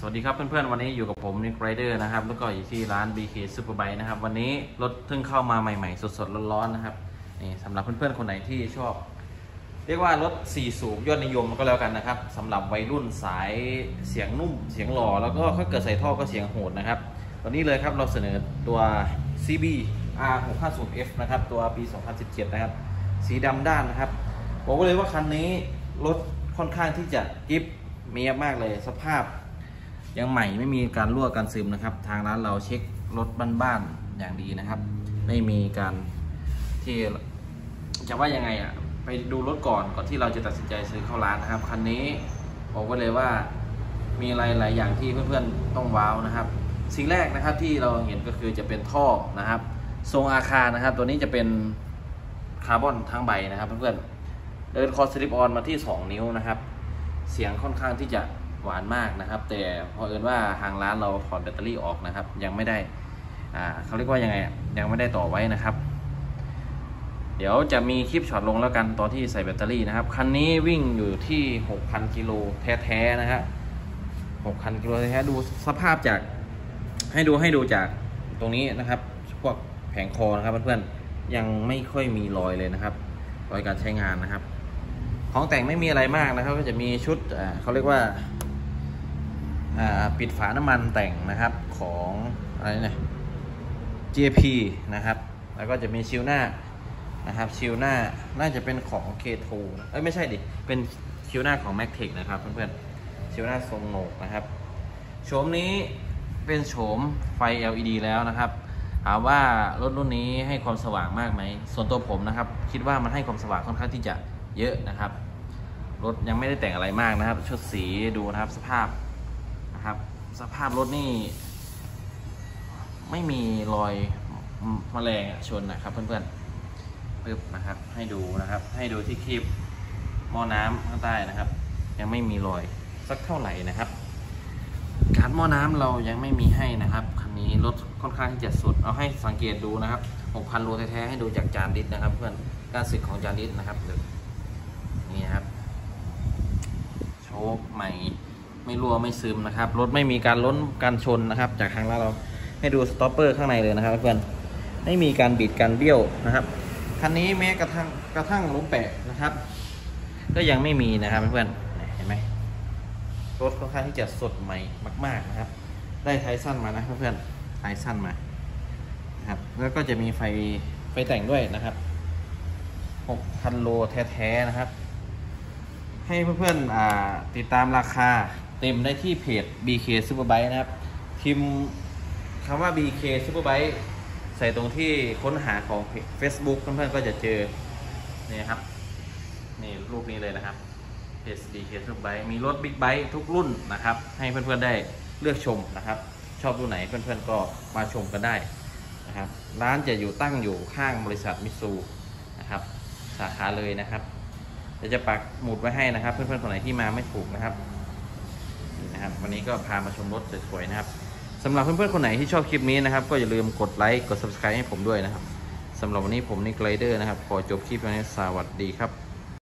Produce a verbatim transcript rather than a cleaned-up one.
สวัสดีครับเพื่อนๆวันนี้อยู่กับผมนิกไรเดอร์นะครับแล้วก็อยู่ที่ร้าน บี เค Superbike นะครับวันนี้รถเพิ่งเข้ามาใหม่ๆสดๆร้อนๆนะครับนี่สำหรับเพื่อนๆคนไหนที่ชอบเรียกว่ารถสี่สูบยอดนิยมก็แล้วกันนะครับสำหรับวัยรุ่นสายเสียงนุ่มเสียงหล่อแล้วก็ถ้าเกิดใส่ท่อก็เสียงโหดนะครับวันนี้เลยครับเราเสนอตัว ซี บี อาร์ หกห้าศูนย์ เอฟ นะครับตัวปี สองพันสิบเจ็ด นะครับสีดำด้านนะครับบอกเลยว่าคันนี้รถค่อนข้างที่จะกิ๊บเมียมากเลยสภาพยังใหม่ไม่มีการรั่วการซึมนะครับทางร้านเราเช็ครถบ้านๆอย่างดีนะครับไม่มีการที่จะว่ายังไงอ่ะไปดูรถก่อนก่อนที่เราจะตัดสินใจซื้อเข้าร้านนะครับคันนี้บอกไว้เลยว่ามีอะไรหลายอย่างที่เพื่อนๆต้องว้าวนะครับสิ่งแรกนะครับที่เราเห็นก็คือจะเป็นท่อนะครับทรงอาคารนะครับตัวนี้จะเป็นคาร์บอนทั้งใบนะครับเพื่อนๆเดินคอสลิปออนมาที่สองนิ้วนะครับเสียงค่อนข้างที่จะหวานมากนะครับแต่พอเอิญว่าทางร้านเราถอดแบตเตอรี่ออกนะครับยังไม่ได้อ่าเขาเรียกว่ายังไงยังไม่ได้ต่อไว้นะครับเดี๋ยวจะมีคลิปช็อตลงแล้วกันตอนที่ใส่แบตเตอรี่นะครับคันนี้วิ่งอยู่ที่ หกพัน กิโลแท้ๆนะฮะ หกพัน กิโลแท้ๆดูสภาพจากให้ดูให้ดูจากตรงนี้นะครับพวกแผงคอนะครับเพื่อนๆยังไม่ค่อยมีรอยเลยนะครับรอยการใช้งานนะครับของแต่งไม่มีอะไรมากนะครับก็จะมีชุดเขาเรียกว่าปิดฝาน้ำมันแต่งนะครับของอะไรเนี่ย จี พี นะครับแล้วก็จะมีชิลหน้านะครับชิลหน้าน่าจะเป็นของ เค ทู เอ้ยไม่ใช่ดิเป็นชิลหน้าของ แม็กเทค นะครับเพื่อนๆชิลหน้าทรงโหนกนะครับโฉมนี้เป็นโฉมไฟ แอล อี ดี แล้วนะครับถามว่ารถรุ่นนี้ให้ความสว่างมากไหมส่วนตัวผมนะครับคิดว่ามันให้ความสว่างค่อนข้างที่จะเยอะนะครับรถยังไม่ได้แต่งอะไรมากนะครับชุดสีดูนะครับสภาพนะครับสภาพรถนี่ไม่มีรอยแมลงชนนะครับเพื่อนๆปึ๊บนะครับให้ดูนะครับให้ดูที่คลิปหม้อน้ำข้างใต้นะครับยังไม่มีรอยสักเท่าไหร่นะครับการหม้อน้ำเรายังไม่มีให้นะครับคันนี้รถค่อนข้างที่จะสุดเอาให้สังเกตดูนะครับ หกพัน โลแท้ๆให้ดูจากจานดิสนะครับเพื่อนการสึกของจานดิสนะครับนี่ครับโชคใหม่ไม่รั่วไม่ซึมนะครับรถไม่มีการล้นการชนนะครับจากทางร้านเราให้ดูสต็อปเปอร์ข้างในเลยนะครับเพื่อนไม่มีการบิดการเบี้ยวนะครับคันนี้แม้กระทั่งกระทั่งล้มแปะนะครับก็ยังไม่มีนะครับเพื่อนเห็นไหมรถค่อนข้างที่จะสดใหม่มากๆนะครับได้ไทสั้นมานะเพื่อนๆไทสั้นมานะครับแล้วก็จะมีไฟไฟแต่งด้วยนะครับ หกพัน โลแท้ๆนะครับให้เพื่อนๆติดตามราคาเต็มได้ที่เพจ บี เค Superbike นะครับพิมพ์คำว่า บี เค Superbike ใส่ตรงที่ค้นหาของ Facebook เพื่อนๆก็จะเจอนี่ครับนี่รูปนี้เลยนะครับเพจ บี เค Superbike มีรถบิ๊กไบค์ทุกรุ่นนะครับให้เพื่อนๆได้เลือกชมนะครับชอบรุ่นไหนเพื่อนๆก็มาชมกันได้นะครับร้านจะอยู่ตั้งอยู่ข้างบริษัทมิตซูนะครับสาขาเลยนะครับเดี๋ยวจะปักหมุดไว้ให้นะครับเพื่อนๆคนไหนที่มาไม่ถูกนะครับนี่นะครับวันนี้ก็พามาชมรถสวยๆนะครับสำหรับเพื่อนๆคนไหนที่ชอบคลิปนี้นะครับก็อย่าลืมกดไลค์กด ซับสไครบ์ ให้ผมด้วยนะครับสำหรับวันนี้ผมนิกไรเดอร์นะครับขอจบคลิปนี้สวัสดีครับ